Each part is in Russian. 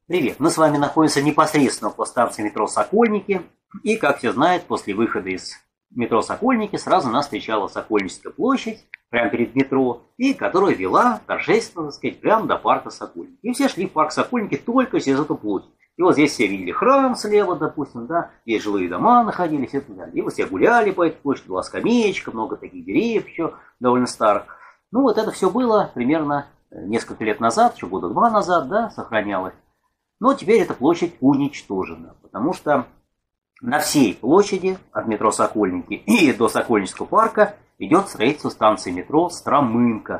Привет! Мы с вами находимся непосредственно по станции метро «Сокольники». И, как все знают, после выхода из метро «Сокольники» сразу нас встречала Сокольническая площадь, прямо перед метро, и которая вела торжественно, так сказать, прямо до парка «Сокольники». И все шли в парк «Сокольники» только через эту площадь. И вот здесь все видели храм слева, допустим, да, здесь жилые дома находились и так далее. И вот все гуляли по этой площади, была скамеечка, много таких деревьев еще довольно старых. Ну вот это все было примерно несколько лет назад, еще года два назад, да, сохранялось. Но теперь эта площадь уничтожена, потому что на всей площади от метро «Сокольники» и до Сокольнического парка идет строительство станции метро «Стромынка»,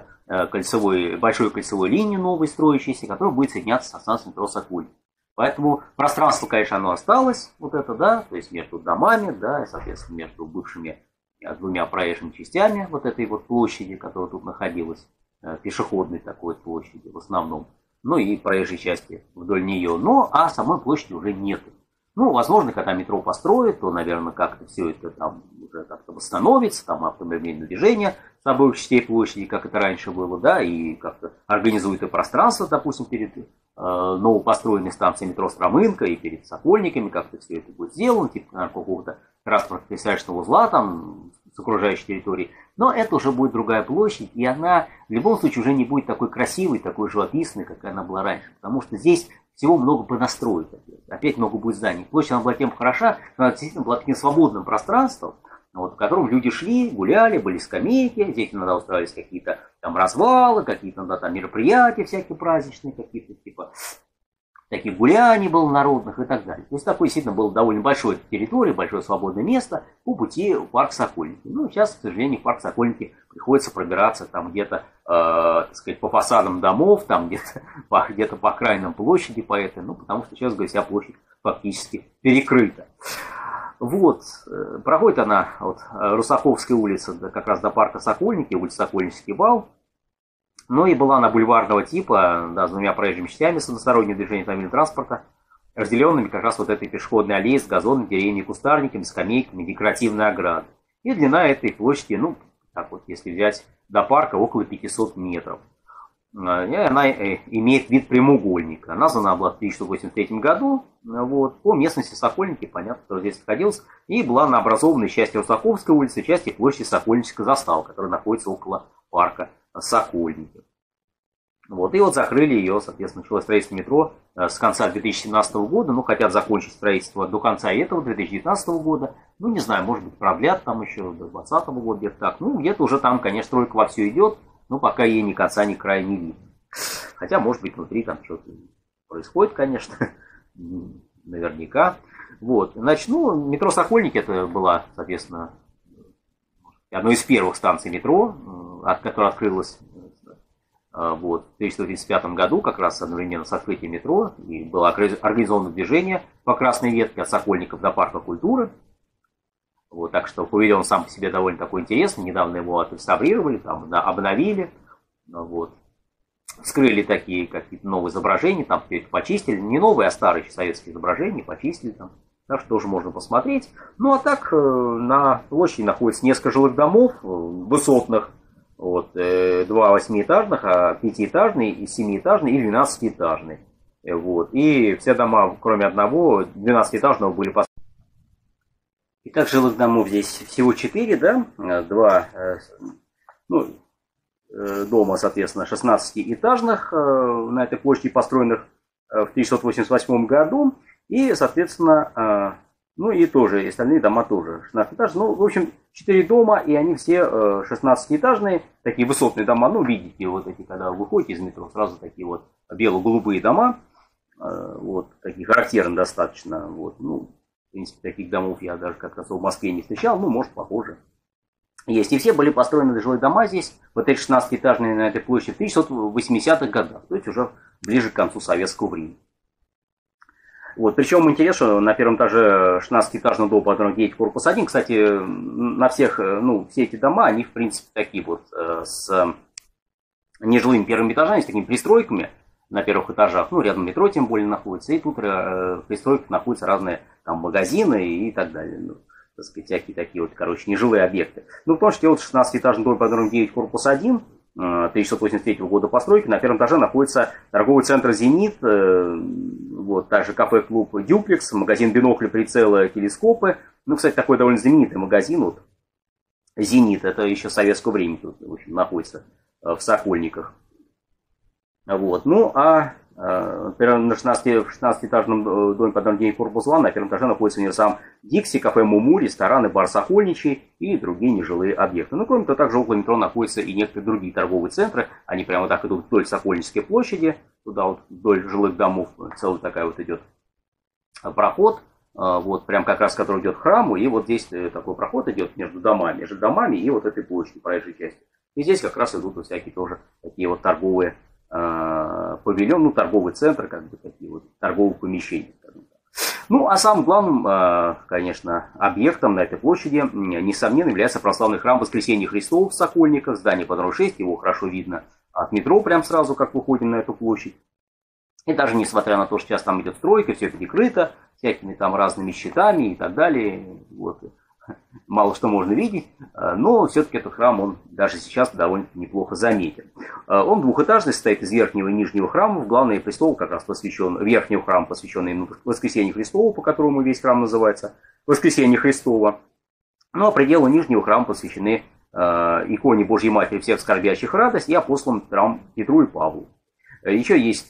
большой кольцевой линии новой строящейся, которая будет соединяться со станцией метро «Сокольники». Поэтому пространство, конечно, оно осталось, вот это, да, то есть между домами, да, и, соответственно, между бывшими двумя проезжими частями вот этой вот площади, которая тут находилась, пешеходной такой площади в основном. Ну и проезжей части вдоль нее, а самой площади уже нету. Ну, возможно, когда метро построят, то, наверное, как-то все это там уже как-то восстановится, там автомобильное движение с обоих частей площади, как это раньше было, да, и как-то организует и пространство, допустим, перед новопостроенной станцией метро «Стромынка» и перед Сокольниками, как-то все это будет сделано, типа какого-то транспортно-пересадочного узла там с окружающей территорией. Но это уже будет другая площадь, и она в любом случае уже не будет такой красивой, такой живописной, как она была раньше. Потому что здесь всего много понастроить. Опять много будет зданий. Площадь она была тем хороша, что она действительно была таким свободным пространством, вот, в котором люди шли, гуляли, были скамейки, здесь иногда устраивались какие-то там развалы, какие-то иногда там мероприятия всякие праздничные, какие-то типа таких гуляний было народных и так далее. То есть такое действительно было довольно большой территория, большое свободное место по пути в парк «Сокольники». Ну, сейчас, к сожалению, в парк «Сокольники» приходится пробираться там где-то, так сказать, по фасадам домов, там где-то по окраинам площади, по этой, ну, потому что сейчас, говорю, вся площадь фактически перекрыта. Вот, проходит она от Русаковской улицы как раз до парка «Сокольники», улица Сокольнический вал. Ну и была она бульварного типа, да, с двумя проезжими частями с односторонним движением автомобильного транспорта, разделенными как раз вот этой пешеходной аллеей с газонами, деревьями, кустарниками, скамейками, декоративной оградой. И длина этой площади, ну, так вот, если взять до парка, около 500 метров. И она имеет вид прямоугольника. Названа была в 1983 году, вот, по местности Сокольники, понятно, кто здесь находился, и была она образована из части Русаковской улицы, части площади Сокольнической заставы, которая находится около парка «Сокольники». Вот, и вот закрыли ее, соответственно, началось строительство метро с конца 2017 года, ну, хотят закончить строительство до конца этого, 2019 года, ну, не знаю, может быть, продлят там еще до 2020 года, где-то так, ну, где-то уже там, конечно, стройка вовсю идет, но пока ей ни конца, ни края не видно. Хотя, может быть, внутри там что-то происходит, конечно, наверняка. Вот, значит, ну, метро «Сокольники» это была, соответственно, одной из первых станций метро, которая открылась вот, в 1935 году, как раз одновременно с открытием метро, и было организовано движение по красной ветке от Сокольников до парка культуры. Вот, так что павильон сам по себе довольно такой интересный, недавно его отреставрировали, там, обновили, вот. Вскрыли такие какие-то новые изображения, там все это почистили, не новые, а старые советские изображения, почистили там. Так что тоже можно посмотреть. Ну а так на площади находится несколько жилых домов высотных. Вот, 2 8-этажных, а 5-этажный, и 7-этажный и 12-этажный. Вот. И все дома, кроме одного, 12-этажного, были построены. Итак, жилых домов здесь всего 4, да? 2 дома, соответственно, 16-этажных на этой площади, построенных в 1988 году. И, соответственно, ну и тоже, и остальные дома тоже 16-этажные. Ну, в общем, 4 дома, и они все 16-этажные, такие высотные дома. Ну, видите, вот эти, когда вы выходите из метро, сразу такие вот бело-голубые дома. Вот, такие характерные достаточно. Вот, ну, в принципе, таких домов я даже как раз в Москве не встречал, ну, может, похоже. Есть. И все были построены жилые дома здесь, вот эти 16-этажные на этой площади, в 1980-х годах. То есть уже ближе к концу советского времени. Вот, причем интересно, что на первом этаже 16-этажного дома, который едет корпус 1, кстати, на всех, ну, все эти дома, они, в принципе, такие вот, с нежилыми первыми этажами, с такими пристройками на первых этажах, ну, рядом метро тем более находится, и тут в пристройках находятся разные там магазины и так далее, ну, так сказать, всякие такие вот, короче, нежилые объекты. Ну, потому что вот 16-этажный дом, по которому едет корпус 1, 1983 года постройки. На первом этаже находится торговый центр «Зенит», Вот, также кафе-клуб «Дюплекс», магазин бинокли, прицелы, телескопы. Ну, кстати, такой довольно знаменитый магазин, вот, «Зенит», это еще советского времени тут, в общем, находится в Сокольниках. Вот, ну, например, на 16-этажном доме под названием Корпус 1 на первом этаже находится универсам «Дикси», кафе «Муму», ресторан и бар «Сокольничий» и другие нежилые объекты. Ну, кроме того, также около метро находятся и некоторые другие торговые центры. Они прямо так идут вдоль Сокольнической площади, туда вот вдоль жилых домов целая такая вот идет проход, вот прям как раз который идет к храму, и вот здесь такой проход идет между домами и вот этой площадью, проезжей части. И здесь как раз идут всякие тоже такие вот торговые павильон, ну, торговый центр, как бы такие вот торговые помещения. Ну, а самым главным, конечно, объектом на этой площади, несомненно, является православный храм Воскресения Христова в Сокольниках, здание под номером 6, его хорошо видно от метро прям сразу, как выходим на эту площадь. И даже несмотря на то, что сейчас там идет стройка, все перекрыто, всякими там разными щитами и так далее, вот, мало что можно видеть, но все-таки этот храм, он даже сейчас довольно неплохо заметен. Он двухэтажный, состоит из верхнего и нижнего храмов. Главный престол как раз посвящен, верхний храм, посвященный Воскресению Христову, по которому весь храм называется Воскресение Христово. Ну а пределы нижнего храма посвящены иконе Божьей Матери всех скорбящих радость и апостолам Петру и Павлу. Еще есть...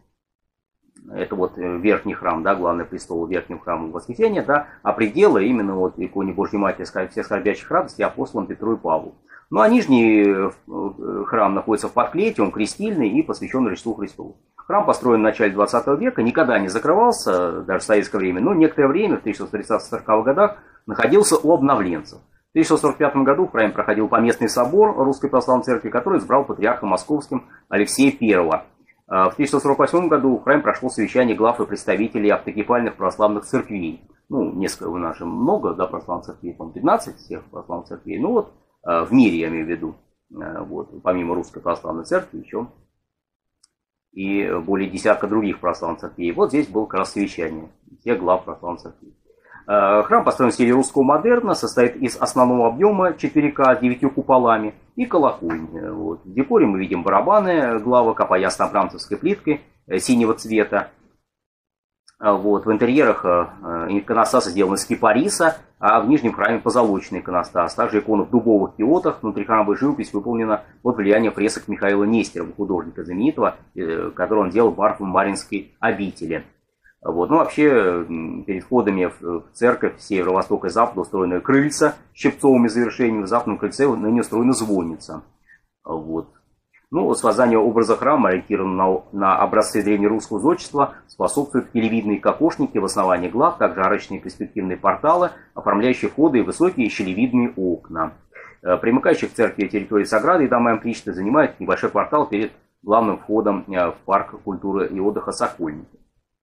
Это вот верхний храм, да, главный престол верхнего храма Воскресения, да, а пределы именно вот иконе Божьей Матери всех скорбящих радостей апостолам Петру и Павлу. Ну а нижний храм находится в подклете, он крестильный и посвящен Рождеству Христову. Храм построен в начале 20 века, никогда не закрывался, даже в советское время, но некоторое время, в 1930-40-х годах, находился у обновленцев. В 1945 году в храме проходил поместный собор Русской Православной Церкви, который избрал патриархом московским Алексея I. В 1948 году в храме прошло совещание глав и представителей автокефальных православных церквей. Ну, несколько, у нас же много, да, православных церквей, по-моему, 15 всех православных церквей. Ну вот, в мире я имею в виду, вот, помимо Русской Православной Церкви, еще и более десятка других православных церквей. Вот здесь было как раз совещание всех глав православных церквей. Храм построен в стиле русского модерна, состоит из основного объема 4К с 9 куполами и колокольни. Вот. В декоре мы видим барабаны, главок опоясно-абрамцевской плиткой синего цвета. Вот. В интерьерах иконостасы сделаны из кипариса, а в нижнем храме позолоченный иконостас. Также икона в дубовых киотах, внутрихрамовая живопись выполнена под влиянием фресок Михаила Нестерова, художника знаменитого, который он делал в Варфо-Маринской обители. Вот. Ну, вообще, перед входами в церковь северо-востока и запада устроены крыльца с щипцовыми завершениями. В западном крыльце ныне устроена звонница. Вот. Ну, создание образа храма, ориентированного на образцы древнерусского зодчества, способствуют келевидные кокошники в основании глав, также арочные перспективные порталы, оформляющие входы и высокие щелевидные окна. Примыкающих к церкви территории Саграды и дома Ампличты занимает небольшой квартал перед главным входом в парк культуры и отдыха Сокольники.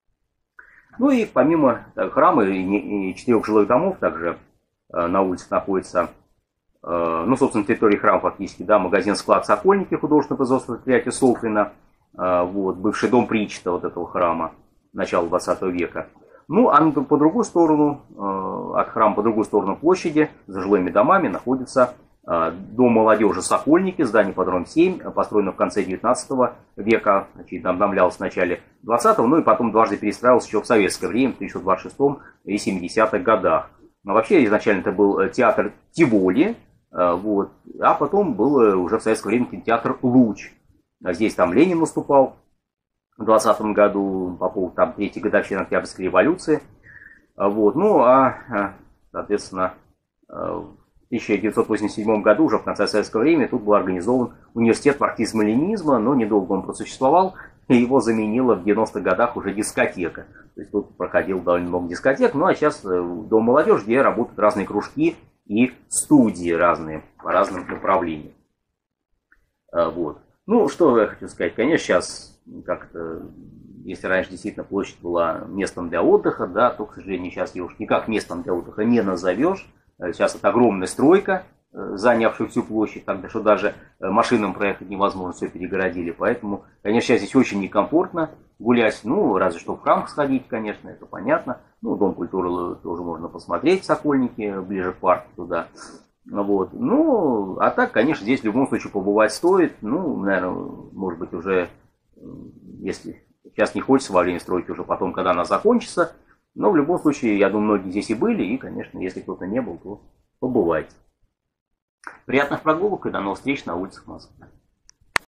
Ну и помимо храма и 4 жилых домов, также на улице находится, ну, собственно, на территории храма фактически, да, магазин-склад Сокольники, художественно-производственное предприятие Софрина, вот, бывший дом Причта вот этого храма, начала 20 века. Ну, а по другую сторону, от храма по другую сторону площади, за жилыми домами, находится дом молодежи Сокольники, здание под номером 7, построено в конце 19 века, значит, обновлялось в начале 20-го, ну и потом дважды перестраивался еще в советское время, в 1926 и 70-х годах. Но вообще изначально это был театр Тиволи, вот, а потом был уже в советское время кинотеатр Луч. Здесь там Ленин выступал в 20 году по поводу там 3-й годовщины Октябрьской революции. Вот, ну а, соответственно, в 1987 году, уже в конце советского времени, тут был организован университет марксизма-ленинизма, но недолго он просуществовал, и его заменила в 90-х годах уже дискотека. То есть тут проходило довольно много дискотек, ну а сейчас дом молодежи, где работают разные кружки и студии разные по разным направлениям. Вот. Ну, что я хочу сказать, конечно, сейчас как-то, если раньше действительно площадь была местом для отдыха, да, то, к сожалению, сейчас ее уж никак местом для отдыха не назовешь. Сейчас это огромная стройка, занявшая всю площадь, так что даже машинам проехать невозможно, все перегородили. Поэтому, конечно, сейчас здесь очень некомфортно гулять. Ну, разве что в храм сходить, конечно, это понятно. Ну, Дом культуры тоже можно посмотреть в Сокольнике, ближе к парку туда. Вот. Ну, а так, конечно, здесь в любом случае побывать стоит. Ну, наверное, может быть, уже, если Сейчас не хочется во время стройки, уже потом, когда она закончится. Но в любом случае, я думаю, многие здесь и были. И, конечно, если кто-то не был, то побывайте. Приятных прогулок и до новых встреч на улицах Москвы.